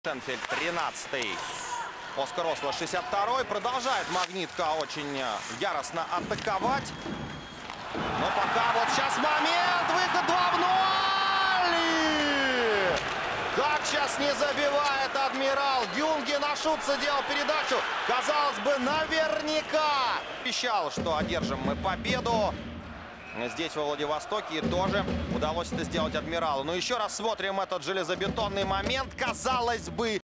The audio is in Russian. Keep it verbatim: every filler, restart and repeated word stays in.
Шенфельд тринадцатый. Оскар Осло шестьдесят второй. Продолжает Магнитка очень яростно атаковать. Но пока вот сейчас момент. Выход два в ноль. И как сейчас не забивает Адмирал. Гюнге на Шутца делал передачу. Казалось бы, наверняка. Обещал, что одержим мы победу. Здесь, во Владивостоке, и тоже удалось это сделать Адмиралу. Но еще раз смотрим этот железобетонный момент. Казалось бы,